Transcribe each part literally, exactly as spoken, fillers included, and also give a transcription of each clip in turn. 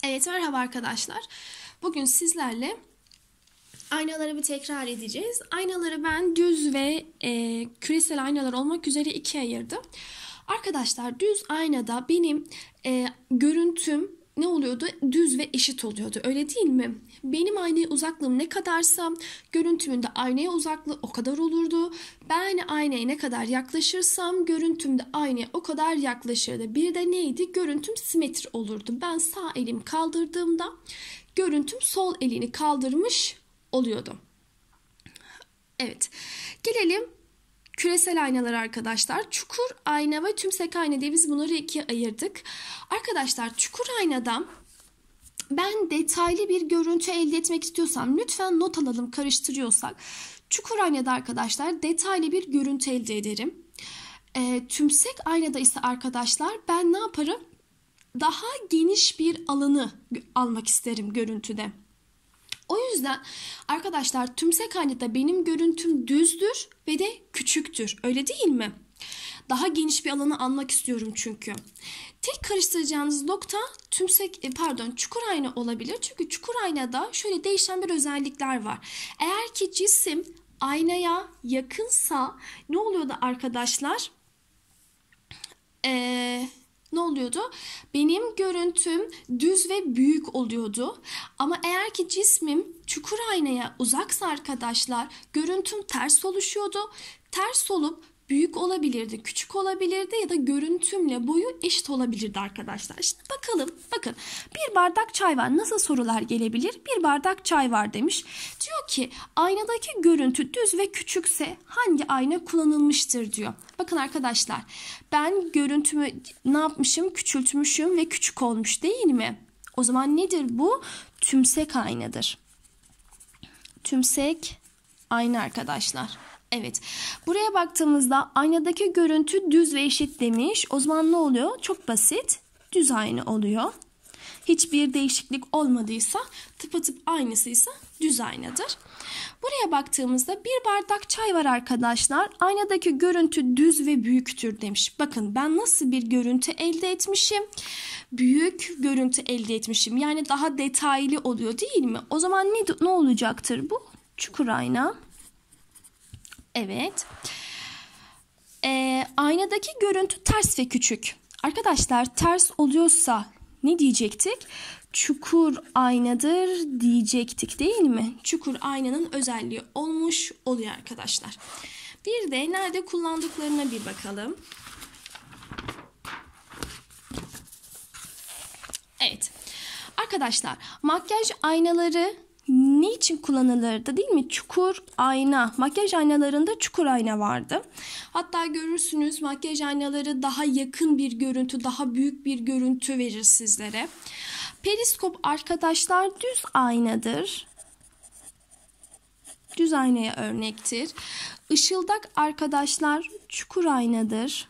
Evet, merhaba arkadaşlar. Bugün sizlerle aynaları bir tekrar edeceğiz. Aynaları ben düz ve e, küresel aynalar olmak üzere ikiye ayırdım. Arkadaşlar düz aynada benim e, görüntüm ne oluyordu? Düz ve eşit oluyordu. Öyle değil mi? Benim aynaya uzaklığım ne kadarsa görüntümün de aynaya uzaklığı o kadar olurdu. Ben aynaya ne kadar yaklaşırsam görüntüm de aynaya o kadar yaklaşırdı. Bir de neydi? Görüntüm simetri olurdu. Ben sağ elimi kaldırdığımda görüntüm sol elini kaldırmış oluyordu. Evet. Gelelim küresel aynalar arkadaşlar. Çukur ayna ve tümsek ayna diye biz bunları ikiye ayırdık. Arkadaşlar çukur aynada ben detaylı bir görüntü elde etmek istiyorsam lütfen not alalım, karıştırıyorsak. Çukur aynada arkadaşlar detaylı bir görüntü elde ederim. E, tümsek aynada ise arkadaşlar ben ne yaparım? Daha geniş bir alanı almak isterim görüntüde. O yüzden arkadaşlar tümsek aynada benim görüntüm düzdür ve de küçüktür. Öyle değil mi? Daha geniş bir alanı almak istiyorum çünkü. Tek karıştıracağınız nokta tümsek pardon çukur ayna olabilir. Çünkü çukur aynada şöyle değişen bir özellikler var. Eğer ki cisim aynaya yakınsa ne oluyordu arkadaşlar? Eee... Ne oluyordu? Benim görüntüm düz ve büyük oluyordu. Ama eğer ki cismim çukur aynaya uzaksa arkadaşlar görüntüm ters oluşuyordu. Ters olup büyük olabilirdi, küçük olabilirdi ya da görüntümle boyu eşit olabilirdi arkadaşlar. Şimdi bakalım, bakın bir bardak çay var. Nasıl sorular gelebilir? Bir bardak çay var demiş. Diyor ki aynadaki görüntü düz ve küçükse hangi ayna kullanılmıştır diyor. Bakın arkadaşlar ben görüntümü ne yapmışım? Küçültmüşüm ve küçük olmuş değil mi? O zaman nedir bu? Tümsek aynadır. Tümsek ayna arkadaşlar. Evet. Buraya baktığımızda aynadaki görüntü düz ve eşit demiş. O zaman ne oluyor? Çok basit. Düz ayna oluyor. Hiçbir değişiklik olmadıysa tıpatıp aynısıysa düz aynadır. Buraya baktığımızda bir bardak çay var arkadaşlar. Aynadaki görüntü düz ve büyüktür demiş. Bakın ben nasıl bir görüntü elde etmişim? Büyük görüntü elde etmişim. Yani daha detaylı oluyor değil mi? O zaman ne, ne olacaktır bu? Çukur ayna. Evet. Ee, aynadaki görüntü ters ve küçük. Arkadaşlar ters oluyorsa ne diyecektik? Çukur aynadır diyecektik değil mi? Çukur aynanın özelliği olmuş oluyor arkadaşlar. Bir de nerede kullandıklarına bir bakalım. Evet. Arkadaşlar makyaj aynaları ne için kullanılırdı değil mi? Çukur ayna. Makyaj aynalarında çukur ayna vardı. Hatta görürsünüz makyaj aynaları daha yakın bir görüntü, daha büyük bir görüntü verir sizlere. Periskop arkadaşlar düz aynadır. Düz aynaya örnektir. Işıldak arkadaşlar çukur aynadır.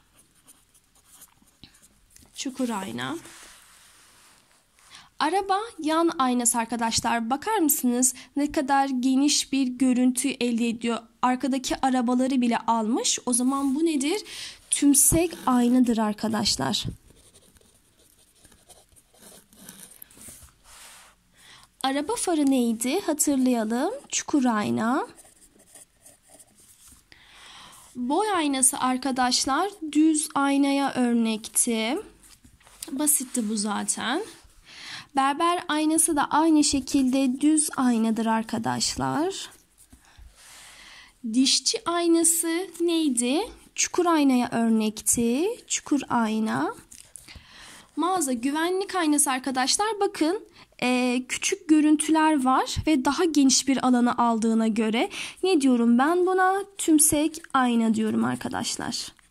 Çukur ayna. Araba yan aynası arkadaşlar. Bakar mısınız ne kadar geniş bir görüntü elde ediyor. Arkadaki arabaları bile almış. O zaman bu nedir? Tümsek aynadır arkadaşlar. Araba farı neydi? Hatırlayalım. Çukur ayna. Boy aynası arkadaşlar düz aynaya örnekti. Basitti bu zaten. Berber aynası da aynı şekilde düz aynadır arkadaşlar. Dişçi aynası neydi? Çukur aynaya örnekti. Çukur ayna. Mağaza güvenlik aynası arkadaşlar bakın e, küçük görüntüler var ve daha geniş bir alanı aldığına göre ne diyorum ben buna? Tümsek ayna diyorum arkadaşlar.